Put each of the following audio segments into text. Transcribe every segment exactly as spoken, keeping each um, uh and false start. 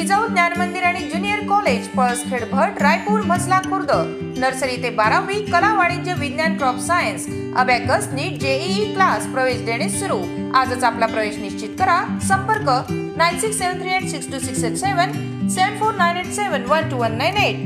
जिजाऊ ज्ञान मंदिर आणि junior college Palaskhed Bhat Raipur Mhasla Khurd nursery ते बारावी कला वाणिज्य विज्ञान crop science abacus NEET JEE class प्रवेश देणे सुरू। आजच आपला प्रवेश निश्चित करा। संपर्क nine six seven three eight six two six eight seven seven four nine eight seven one two one nine eight.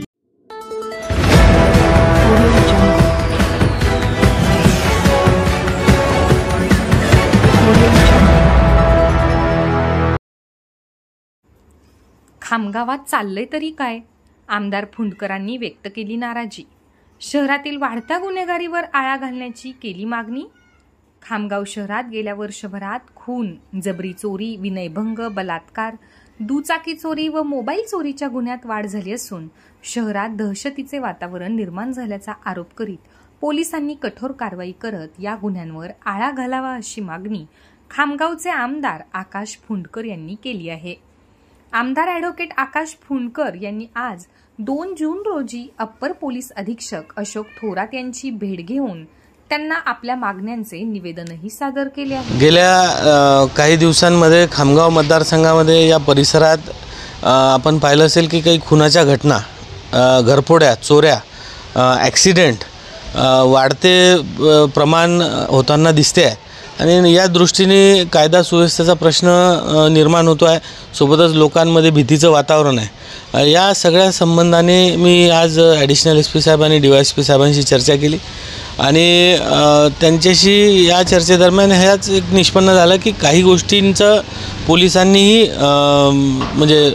खामगावात चाललंय तरी काय? आमदार फुंडकरांनी व्यक्त केली नाराजी। शहरातील वाढत्या गुन्हेगारीवर आळा घालण्याची केली मागणी। खामगाव शहरात गेल्या वर्षभरात खून, जबरी चोरी, विनयभंग, बलात्कार, दुचाकी चोरी व मोबाईल चोरीच्या गुन्ह्यात वाढ झाली असून शहरात दहशतीचे वातावरण निर्माण झाल्याचा आरोप करीत पोलिसांनी कठोर कारवाई करत या गुन्ह्यांवर आळा घालावा अशी मागणी खामगावचे आमदार आकाश फुंडकर यांनी केली आहे। आमदार ॲडव्होकेट आकाश फुंडकर यांनी आज दोन जून रोजी अप्पर पोलीस अधीक्षक अशोक थोरात यांची भेट घेऊन त्यांना आपल्या मागण्यांचे निवेदनही सादर केले आहे। गेल्या काही दिवसांमध्ये खामगाव मतदारसंघामध्ये या परिसरात आपण पाहिलं असेल की काही खुनाच्या घटना, घरफोड्या, चोऱ्या, ॲक्सिडेंट वाढते प्रमाण होताना दिसते आहे आणि या दृष्टीने कायदा सुव्यवस्थेचा प्रश्न निर्माण होतो आहे। सोबतच लोकांमध्ये भीतीचं वातावरण आहे। या सगळ्या संबंधाने मी आज ॲडिशनल एस पी साहेब आणि डी वाय एस पी साहेबांशी चर्चा केली आणि त्यांच्याशी या चर्चेदरम्यान ह्याच एक निष्पन्न झालं की काही गोष्टींचं पोलिसांनीही म्हणजे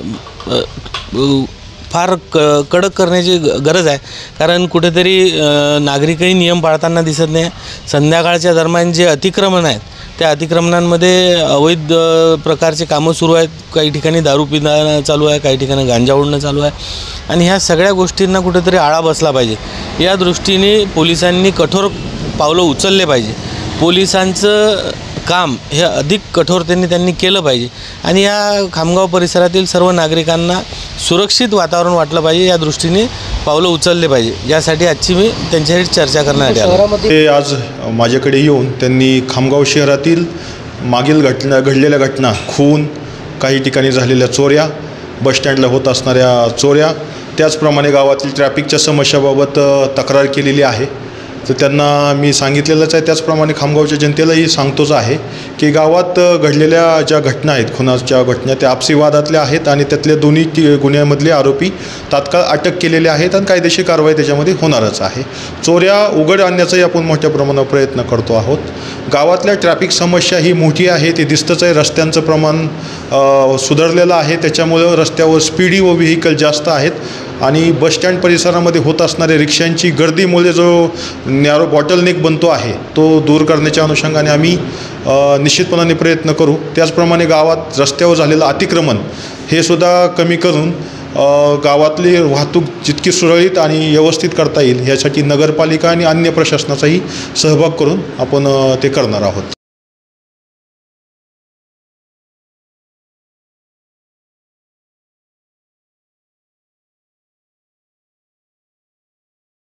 फार क कडक करण्याची गरज आहे, कारण कुठेतरी नागरिकही नियम पाळताना दिसत नाही। संध्याकाळच्या दरम्यान जे अतिक्रमण आहेत त्या अतिक्रमणांमध्ये अवैध प्रकारचे कामं सुरू आहेत। काही ठिकाणी दारू पिणं चालू आहे, काही ठिकाणी गांजा ओढणं चालू आहे आणि ह्या सगळ्या गोष्टींना कुठेतरी आळा बसला पाहिजे। या दृष्टीने पोलिसांनी कठोर पावलं उचलले पाहिजे। पोलिसांचं काम हे अधिक कठोरतेने त्यांनी केलं पाहिजे आणि या खामगाव परिसरातील सर्व नागरिकांना सुरक्षित वातावरण वाटलं पाहिजे, या दृष्टीने पावलं उचलले पाहिजे। यासाठी आजची मी त्यांच्याशी चर्चा करण्यासाठी आलो। ते आज माझ्याकडे येऊन त्यांनी खामगाव शहरातील मागील घटना घडलेल्या घटना, खून, काही ठिकाणी झालेल्या चोऱ्या, बसस्टँडला होत असणाऱ्या चोऱ्या, त्याचप्रमाणे गावातील ट्रॅफिकच्या समस्याबाबत तक्रार केलेली आहे। तर त्यांना मी सांगितलेलंच आहे, त्याचप्रमाणे खामगावच्या जनतेलाही सांगतोच आहे की गावात घडलेल्या ज्या घटना आहेत, खुनाच्या घटना, त्या आपसी वादातल्या आहेत आणि त्यातल्या दोन्ही गुन्ह्यामधले आरोपी तात्काळ अटक केलेले आहेत आणि कायदेशीर कारवाई त्याच्यामध्ये होणारच आहे। चोऱ्या उघड आणण्याचाही आपण मोठ्या प्रमाणावर प्रयत्न करतो आहोत। गावातल्या ट्रॅफिक समस्या ही मोठी आहे, ते दिसतंच आहे। रस्त्यांचं प्रमाण सुधारलेलं आहे, त्याच्यामुळं रस्त्यावर स्पीडी व व्हेकल जास्त आहेत आणि बसस्टँड परिसरामध्ये होत असणाऱ्या रिक्षांची गर्दीमुळे जो नॅरो बॉटलनेक बनतो आहे तो दूर करण्याच्या अनुषंगाने आम्ही निश्चितपणाने प्रयत्न करू। त्याचप्रमाणे गावात रस्त्यावर झालेलं अतिक्रमण हे सुद्धा कमी करून गावातली वाहतूक जितकी सुरळीत आणि व्यवस्थित करता येईल यासाठी नगरपालिका आणि अन्य प्रशासनाचाही सहभाग करून आपण ते करणार आहोत।